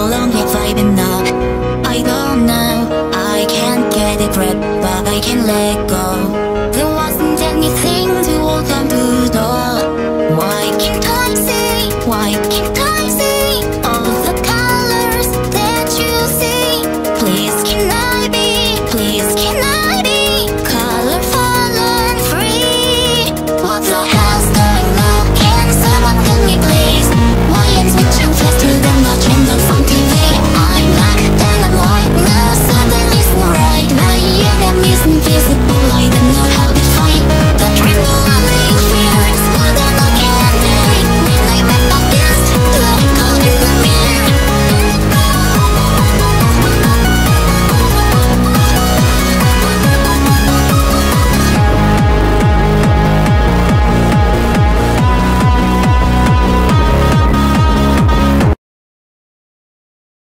long have I been now? I don't know. I can't get a grip, but I can let go.